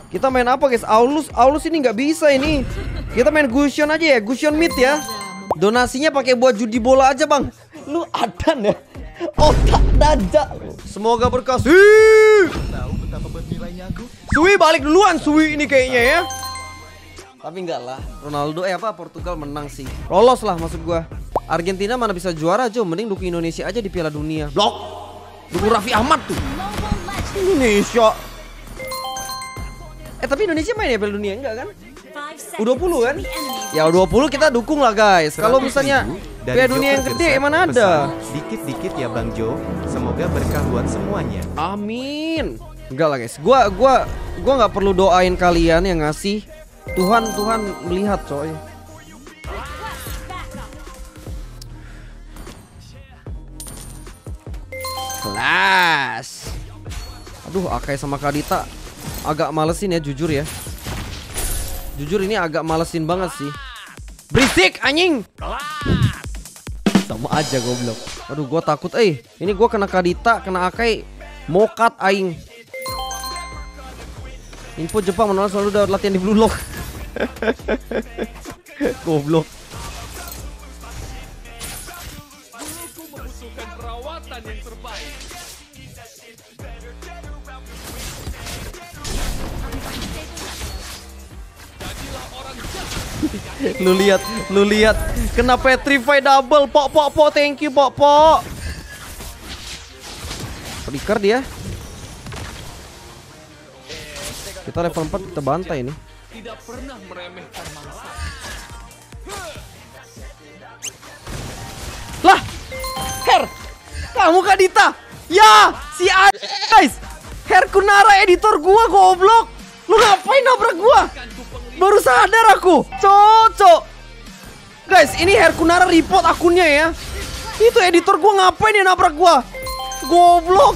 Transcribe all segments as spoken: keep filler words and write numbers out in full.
Kita main apa guys? Aulus, Aulus ini nggak bisa ini. Kita main Gusion aja ya, Gusion mid ya. Donasinya pakai buat judi bola aja bang. Lu adan ya? Otak dada. Semoga berkasih. Sui balik duluan, Sui ini kayaknya ya. Tapi enggak lah, Ronaldo eh apa Portugal menang sih. Lolos lah maksud gua. Argentina mana bisa juara aja, mending dukung Indonesia aja di Piala Dunia. Blok. Dukung Raffi Ahmad tuh. Indonesia. Eh tapi Indonesia main ya Piala Dunia enggak kan? U dua puluh kan? Ya U dua puluh kita dukung lah guys. Kalau misalnya Piala Dunia yang gede mana ada. Dikit-dikit ya Bang Jo. Semoga berkah buat semuanya. Amin. Enggak lah guys. Gua gua gua nggak perlu doain kalian yang ngasih. Tuhan Tuhan melihat coy. Kelas. Aduh, Akai sama Kadita agak malesin ya jujur ya. Jujur ini agak malesin banget sih. Berisik anjing. Sama aja goblok. Aduh, gua takut eh. Ini gua kena Kadita, kena Akai, mokat aing. Info Jepang menolak selalu udah latihan di Blue Lock. Goblok. Lu lihat, lu lihat kena petrify double. Pok pok pok, thank you pok pok. Flicker dia. Kita level empat kita bantai ini. Tidak pernah meremehkan mangsa. Lah, Her, kamu Kadita. Ya, si A guys. Her Kunara editor gua goblok. Lu ngapain nabrak gua? Baru sadar aku. Cocok. Guys, ini Her Kunara report akunnya ya. Itu editor gua ngapain dia nabrak gua? Goblok.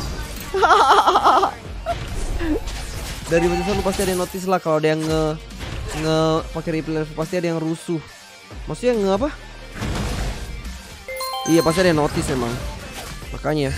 Dari barusan lu pasti ada yang notice lah kalau ada yang nge nge pakai replay pasti ada yang rusuh. Maksudnya nge apa? Iya pasti ada yang notice emang. Makanya.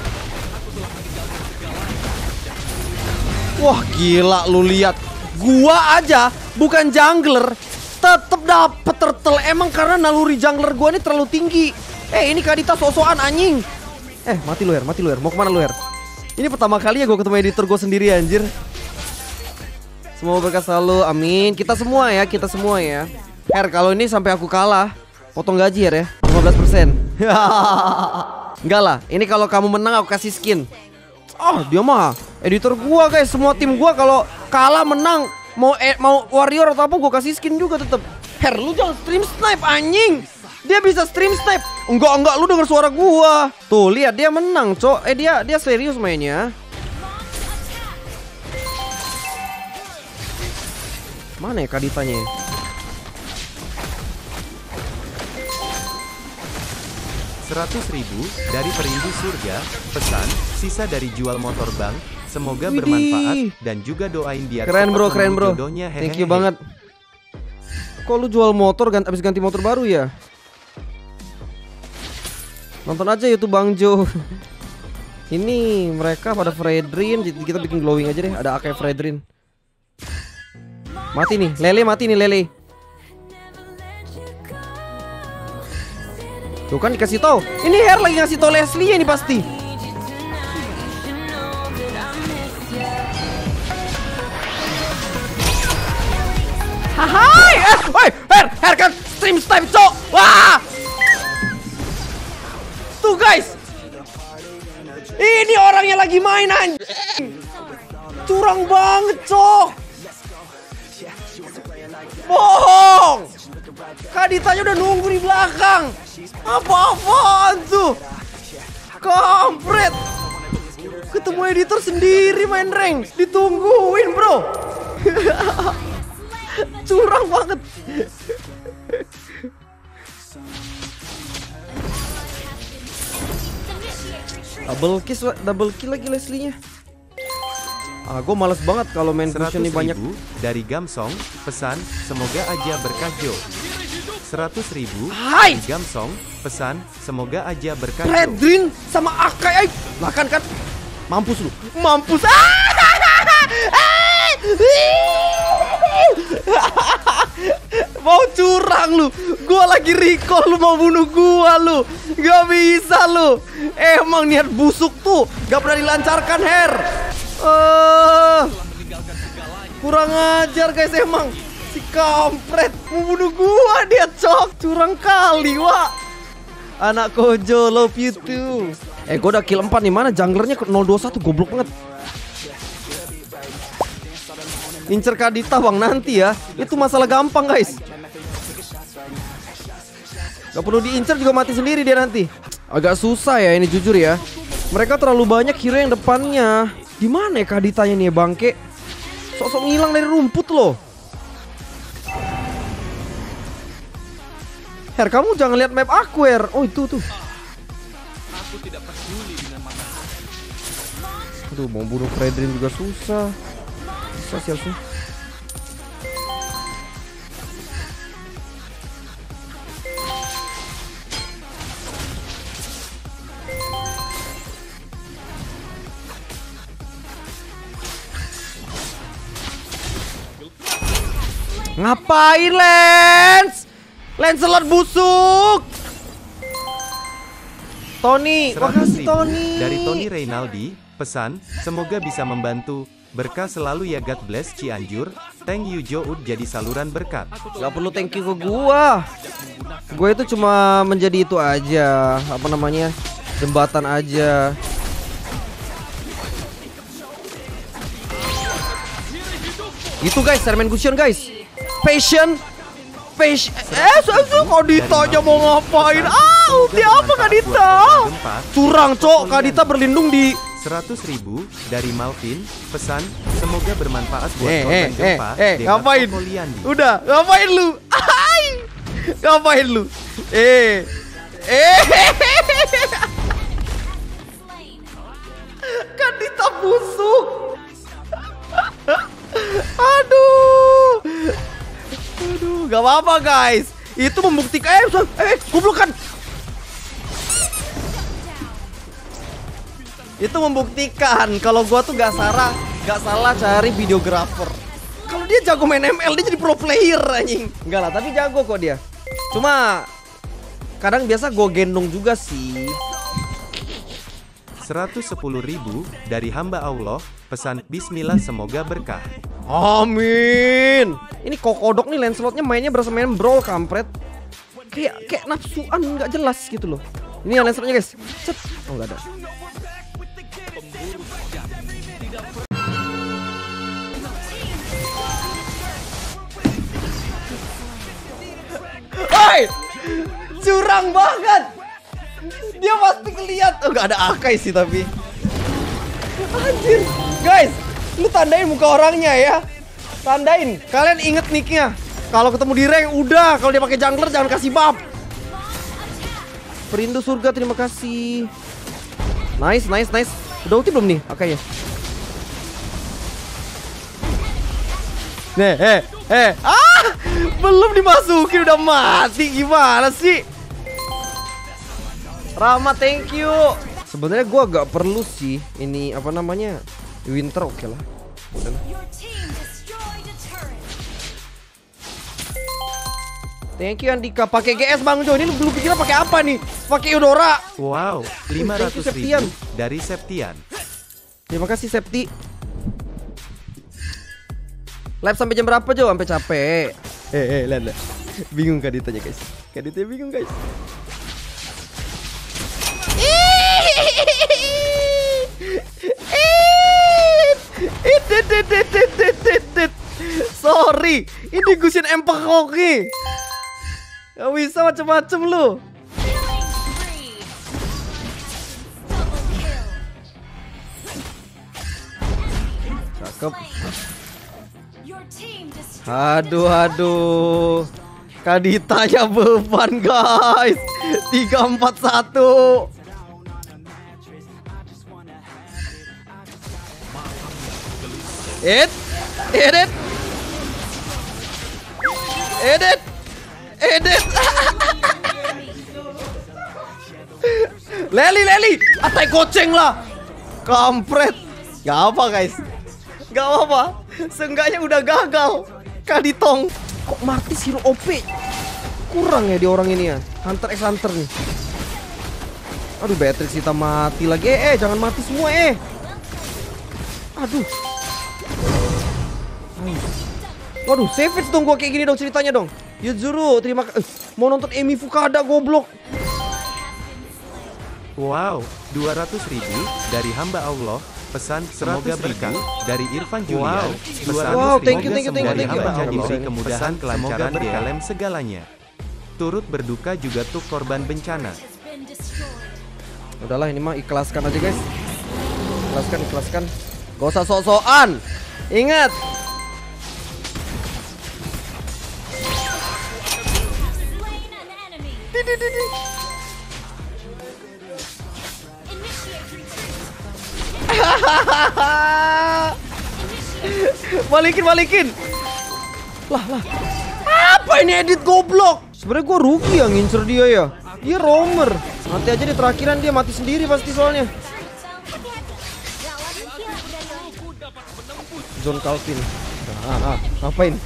Wah gila lu lihat. Gua aja bukan jungler tetep dapet turtle emang karena naluri jungler gua ini terlalu tinggi. Eh ini Kadita sok-sokan anjing. Eh mati lu Her, mati lu Her. Mau kemana lu Her? Ini pertama kali ya gua ketemu editor gua sendiri anjir. Semoga berkah selalu, amin. Kita semua ya, kita semua ya. Her, kalau ini sampai aku kalah, potong gaji Her ya, lima belas persen. Enggak lah, ini kalau kamu menang aku kasih skin. Oh, dia mah editor gua guys, semua tim gua kalau kalah menang, mau eh, mau warrior atau apa gua kasih skin juga tetep. Her, lu jangan stream snipe anjing. Dia bisa stream snipe. Enggak, enggak, lu denger suara gua. Tuh, lihat dia menang, Cok. Eh dia dia serius mainnya. Mana ya Kaditanya? Seratus ribu dari Perindu Surga. Pesan, sisa dari jual motor bang. Semoga Widih. bermanfaat dan juga doain dia. Keren bro, keren bro. Jodohnya, thank you banget. Kok lu jual motor ganti, abis ganti motor baru ya? Nonton aja YouTube Bang Jo. Ini mereka pada Fredrin, jadi kita bikin glowing aja deh. Ada Akai Fredrin. Mati nih, Lele mati nih Lele. Tuh kan dikasih tahu. Ini Her lagi ngasih tahu Leslie ini pasti. Hai, eh, woi, Her, Her kan stream snipe cok. Wah. Tuh guys. Ini orangnya lagi main anjing. Curang banget cok. Bohong. Kaditanya udah nunggu di belakang. Apa-apaan tuh? Kampret. Ketemu editor sendiri main rank. Ditungguin bro. Curang banget. Double kill, double kill lagi Leslie-nya. Ah, gue males banget kalau main fusion ini banyak. Dari Gamsong, pesan, semoga aja berkah Jo. Seratus ribu Hai Gamsong, pesan, semoga aja berkah Jo. Fredrin sama Akai, lah kan kan, mampus lu, mampus. curang lu. Gua lagi recall lu mau bunuh gua lu. Gak bisa lu. Emang niat busuk tuh gak pernah dilancarkan, Her. Uh, kurang ajar guys emang. Si kampret mau bunuh gua dia, cok. Curang kali, Wak. Anak Kojo, love you too. Eh, gua udah kill empat nih. Mana junglernya nol dua satu, goblok banget. Incer Kadita bang nanti ya. Itu masalah gampang guys. Gak perlu diincer juga mati sendiri dia nanti. Agak susah ya ini jujur ya. Mereka terlalu banyak hero yang depannya. Di mana ya Kaditanya nih ya bangke? Sok-sok ngilang dari rumput loh. Her, kamu jangan lihat map aku, Her. Oh, itu tuh. Aku tidak peduli dengan mana. Aduh, mau bunuh Fredrin juga susah. Susah sial sih. Ngapain, Lens? Lancelot busuk. Tony, makasih Tony. Dari Tony Reynaldi, pesan, semoga bisa membantu. Berkah selalu ya, God bless Cianjur. Thank you Joud jadi saluran berkat. Gak perlu thank you ke gua. Gue itu cuma menjadi itu aja, apa namanya, jembatan aja. Gitu guys, Sermen Gusion guys. Passion. Passion. Eh, so Kadita aja mau ngapain? Ah, ulti apa Kadita? Curang, cok. Kadita berlindung di seratus ribu dari Malvin, pesan, semoga bermanfaat buat Eh, korban eh, gempa. eh, eh, ngapain? Udah, ngapain lu? Hai. Ngapain lu? Eh. Eh. Kadita busuk. Aduh. Aduh, gak apa-apa guys. Itu membuktikan. Eh, eh, goblokan. Itu membuktikan kalau gua tuh gak salah, gak salah cari videografer. Kalau dia jago main M L, dia jadi pro player anjing. Enggak lah, tapi jago kok dia. Cuma kadang biasa gua gendong juga sih. seratus sepuluh ribu dari hamba Allah, pesan, bismillah semoga berkah. Amin. Ini kokodok nih Lancelotnya mainnya berasa main brawl kampret. Kayak kayak nafsuan nggak jelas gitu loh. Ini Lancelotnya guys. Cet. Oh nggak ada. Hai, curang banget. Dia pasti ngeliat. Oh nggak ada Akai sih tapi. Anjir, guys. Lu tandain muka orangnya ya. Tandain. Kalian inget nicknya. Kalau ketemu di rank udah. Kalau dia pakai jungler jangan kasih buff. Perindu surga terima kasih. Nice nice nice. Udah ulti belum nih? Oke ya. Nih eh eh. Ah, belum dimasukin udah mati. Gimana sih? Rama thank you. Sebenarnya gua gak perlu sih ini apa namanya? Winter oke okay lah. Thank you Andika. Pakai G S Bang Jo. Ini lu pikirnya pakai apa nih? Pakai Eudora. Wow, lima ratus ribu dari Septian. Terima kasih Septi. Live sampai jam berapa Jo? Sampai capek. Eh eh lihat lihat. Bingung kan ditanya guys. Kan ditanya bingung guys. Sorry, ini Gusion empek koki. Gak bisa macem-macem lu. Cakep. Aduh aduh. Kaditanya beban guys. Tiga empat satu. It, edit, edit, edit. Leli, Leli, atai goceng lah, kampret. Gak apa guys, gak apa, seenggaknya udah gagal. Kaditong. Kok Martis hero O P? Kurang ya di orang ini ya. Hunter x Hunter nih. Aduh, Beatrix kita mati lagi. Eh, eh jangan mati semua eh. Aduh. Waduh, savage dong gua kayak gini dong ceritanya dong. Yuzuru, terima kasih. Eh, mau nonton Emi Fukada goblok. Wow, dua ratus ribu dari hamba Allah. Pesan semoga berkah dari Irfan Julian. Pesan Wow, thank you, semoga thank you, thank you, dari thank you. hamba Jangan Allah. bisa. Kemudahan, kelancaran di dalam segalanya. Turut berduka juga tuh korban bencana. Udahlah ini mah ikhlaskan aja guys. Ikhlaskan, ikhlaskan. Gak usah sok-sokan. Ingat. Balikin, balikin. Lah, lah. Apa ini edit goblok? Sebenarnya gue rugi yang ngincer dia ya. Dia roamer. Nanti aja di terakhiran dia mati sendiri pasti soalnya. John Calvin. Ah, ah, ngapain?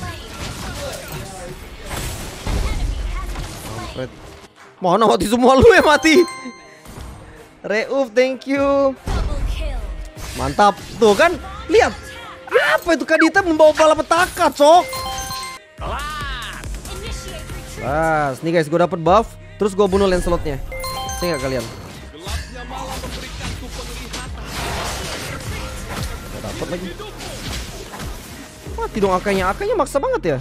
Mampret. Mana mati semua lu ya mati. Reuf, thank you. Mantap. Tuh kan, lihat. Apa itu Kadita membawa malapetaka, cok. Pas, nih guys, gue dapet buff. Terus gue bunuh Lancelotnya. Saya nggak kalian? Gak dapet lagi. Mati dong akanya. Akanya maksa banget ya.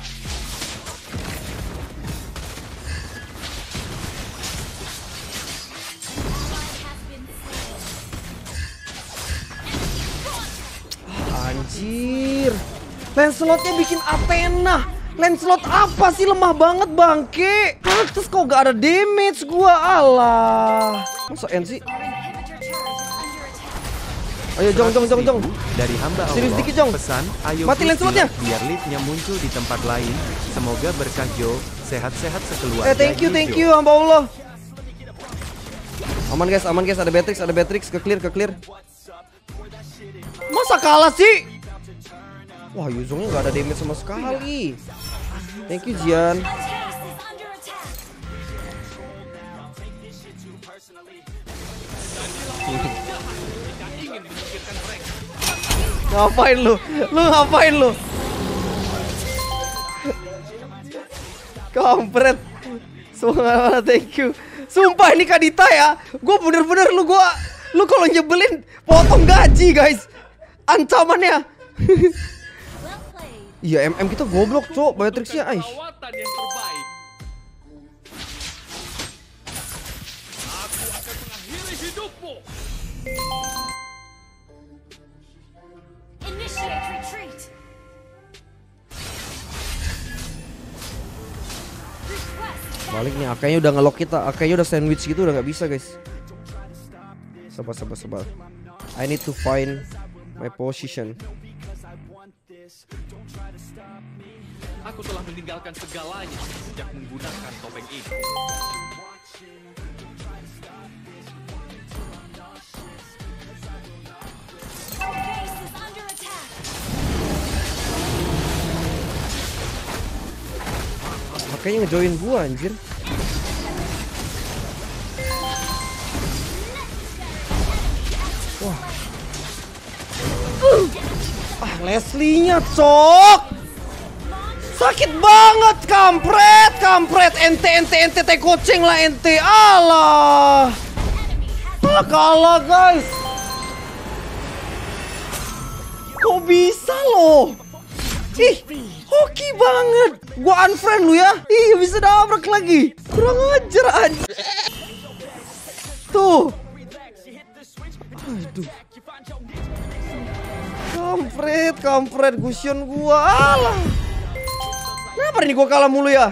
Anjir. Lancelotnya bikin Athena. Lancelot apa sih, lemah banget bangke. Pantes kok gak ada damage gua, alah. Masa N sih? Ayo jong jong jong jong. Dari hamba Allah. Serius dikit, Jong. Pesan, ayo Mati Lancelotnya. biar liftnya muncul di tempat lain. Semoga berkah Jo, sehat-sehat sekeluarga. Eh thank you, thank you hamba Allah. Aman guys, aman guys, ada Beatrix, ada Beatrix, ke clear, ke clear. Masa kalah sih? Wah, Yuzongnya nggak ada damage sama sekali. Thank you Jian. Ngapain lu? Lu ngapain lu? Kampret. Semangat, thank you. Sumpah ini Kadita ya. Gue bener-bener lu gua, lu kalau nyebelin potong gaji guys. Ancamannya. Iya, M M kita goblok, cok. Beatrixnya aish. Perawatan yang terbaik. Aku akan mengakhiri hidupmu. Initiate retreat. Balik nih, akanya udah ngelok kita. Akanya udah sandwich gitu, udah nggak bisa guys. Sabar, sabar, sabar. I need to find my position. Aku telah meninggalkan segalanya sejak menggunakan topeng ini. Base is under attack. Makanya ngejoin gua anjir. Wah. Uh. Ah, Leslie-nya cok. Sakit banget, kampret, kampret, ente, ente, ente, teh kucing lah ente, alah. Ah, kalah guys. Kok bisa loh? Ih, hoki banget. Gua unfriend lu ya. Ih, bisa dabrak lagi. Kurang ajar aja. Tuh. Aduh. Kampret, kampret, gusion gua, alah. Kenapa nih gua kalah mulu ya?